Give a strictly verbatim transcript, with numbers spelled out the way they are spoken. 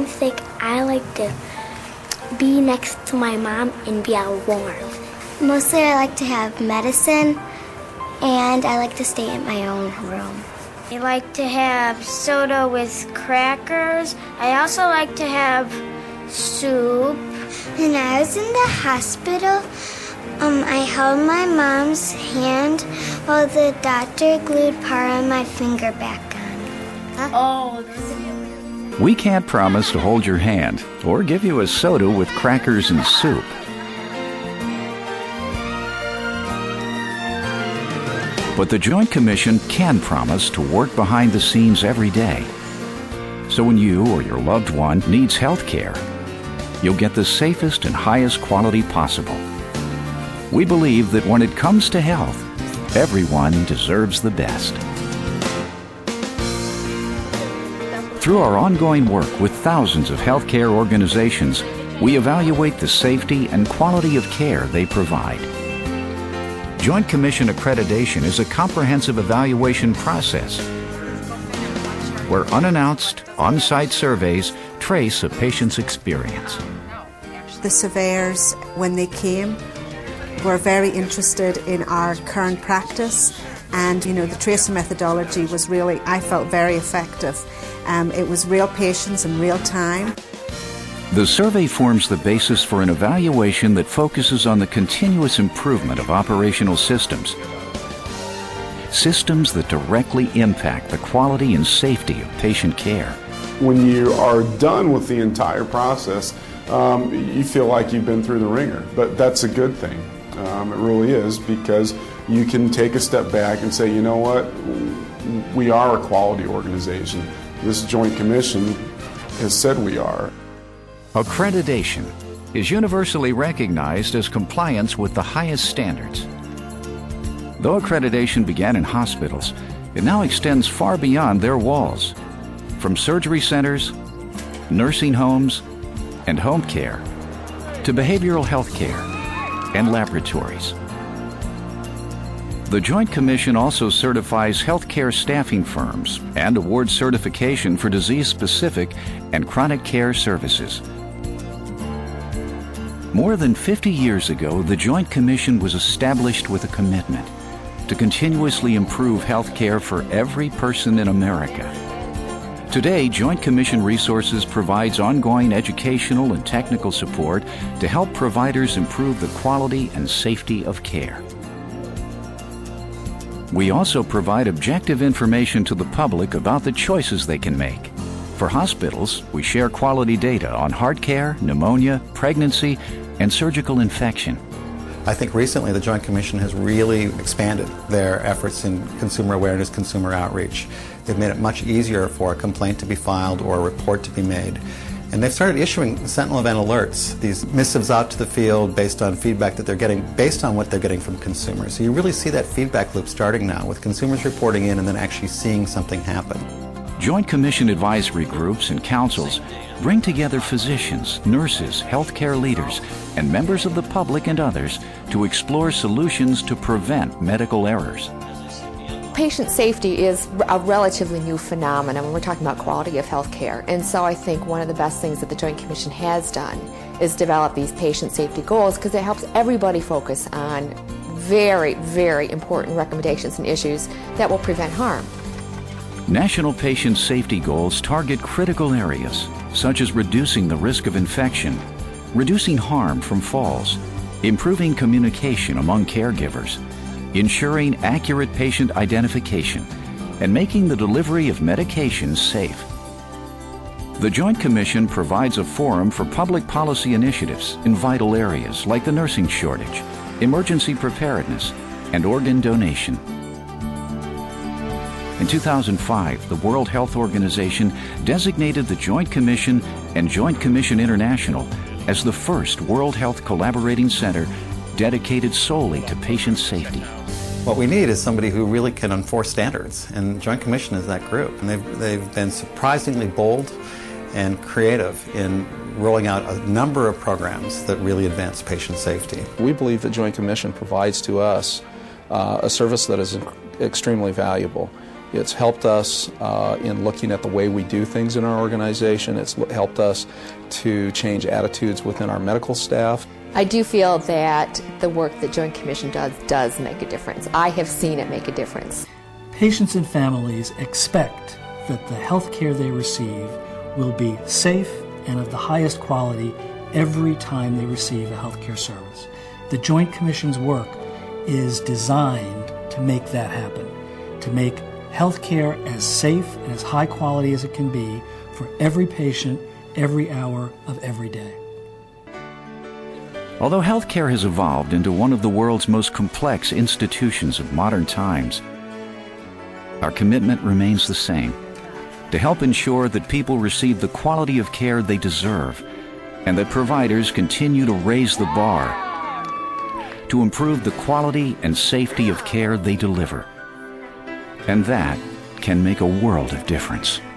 I'm sick, I like to be next to my mom and be all warm. Mostly I like to have medicine, and I like to stay in my own room. I like to have soda with crackers. I also like to have soup. When I was in the hospital, um, I held my mom's hand while the doctor glued part of my finger back on. Huh? Oh, we can't promise to hold your hand or give you a soda with crackers and soup. But the Joint Commission can promise to work behind the scenes every day. So when you or your loved one needs health care, you'll get the safest and highest quality possible. We believe that when it comes to health, everyone deserves the best. Through our ongoing work with thousands of healthcare organizations, we evaluate the safety and quality of care they provide. Joint Commission accreditation is a comprehensive evaluation process where unannounced, on-site surveys trace a patient's experience. The surveyors, when they came, were very interested in our current practice, and you know, the tracer methodology was really, I felt, very effective. Um, it was real patients in real time. The survey forms the basis for an evaluation that focuses on the continuous improvement of operational systems. Systems that directly impact the quality and safety of patient care. When you are done with the entire process, um, you feel like you've been through the ringer. But that's a good thing. Um, it really is, because you can take a step back and say, you know what, we are a quality organization. This Joint Commission has said we are. Accreditation is universally recognized as compliance with the highest standards. Though accreditation began in hospitals, it now extends far beyond their walls, from surgery centers, nursing homes, and home care, to behavioral health care and laboratories. The Joint Commission also certifies healthcare staffing firms and awards certification for disease-specific and chronic care services. More than fifty years ago, the Joint Commission was established with a commitment to continuously improve health care for every person in America. Today, Joint Commission Resources provides ongoing educational and technical support to help providers improve the quality and safety of care. We also provide objective information to the public about the choices they can make. For hospitals, we share quality data on heart care, pneumonia, pregnancy, and surgical infection. I think recently the Joint Commission has really expanded their efforts in consumer awareness, consumer outreach. They've made it much easier for a complaint to be filed or a report to be made. And they've started issuing sentinel event alerts, these missives out to the field based on feedback that they're getting, based on what they're getting from consumers. So you really see that feedback loop starting now, with consumers reporting in and then actually seeing something happen. Joint Commission advisory groups and councils bring together physicians, nurses, healthcare leaders, and members of the public and others to explore solutions to prevent medical errors. Patient safety is a relatively new phenomenon when we're talking about quality of health care. And so I think one of the best things that the Joint Commission has done is develop these patient safety goals, because it helps everybody focus on very, very important recommendations and issues that will prevent harm. National patient safety goals target critical areas, such as reducing the risk of infection, reducing harm from falls, improving communication among caregivers, ensuring accurate patient identification, and making the delivery of medications safe. The Joint Commission provides a forum for public policy initiatives in vital areas like the nursing shortage, emergency preparedness, and organ donation. In two thousand five, the World Health Organization designated the Joint Commission and Joint Commission International as the first World Health Collaborating Center dedicated solely to patient safety. What we need is somebody who really can enforce standards, and Joint Commission is that group. And they've, they've been surprisingly bold and creative in rolling out a number of programs that really advance patient safety. We believe that Joint Commission provides to us uh, a service that is extremely valuable. It's helped us uh, in looking at the way we do things in our organization. It's helped us to change attitudes within our medical staff. I do feel that the work that Joint Commission does does make a difference. I have seen it make a difference. Patients and families expect that the health care they receive will be safe and of the highest quality every time they receive a health care service. The Joint Commission's work is designed to make that happen, to make health care as safe and as high quality as it can be for every patient, every hour of every day. Although healthcare has evolved into one of the world's most complex institutions of modern times, our commitment remains the same: to help ensure that people receive the quality of care they deserve, and that providers continue to raise the bar to improve the quality and safety of care they deliver. And that can make a world of difference.